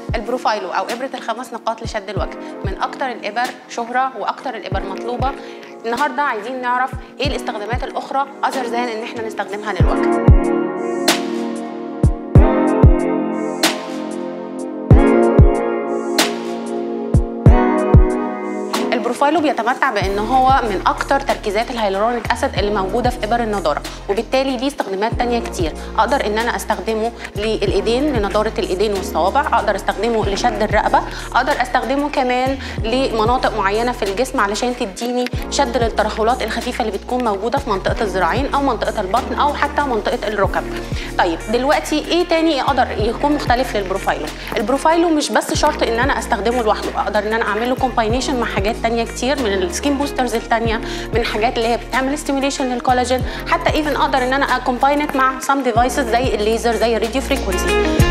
البروفايلو او ابره الخمس نقاط لشد الوجه من اكتر الابر شهره واكتر الابر مطلوبه. النهارده عايزين نعرف ايه الاستخدامات الاخرى اذر ذان ان احنا نستخدمها للوجه. البروفايلو بيتمتع بان هو من اكتر تركيزات الهيالورونيك اسيد اللي موجوده في ابر النضاره، وبالتالي ليه استخدامات تانية كتير. اقدر ان انا استخدمه للايدين لنضاره الايدين والصوابع، اقدر استخدمه لشد الرقبه، اقدر استخدمه كمان لمناطق معينه في الجسم علشان تديني شد للترهلات الخفيفه اللي بتكون موجوده في منطقه الذراعين او منطقه البطن او حتى منطقه الركب. طيب دلوقتي ايه تاني يقدر يكون مختلف للبروفايلو؟ البروفايلو مش بس شرط ان انا استخدمه لوحده، اقدر ان انا اعمل له كومباينيشن مع حاجات تانية كتير من السكين بوسترز التانية، من الحاجات اللي هي بتعمل ستيميوليشن للكولاجين، حتى ايفن اقدر ان انا اكومباينت مع سام ديفايسز زي الليزر زي الراديو فريكونسي.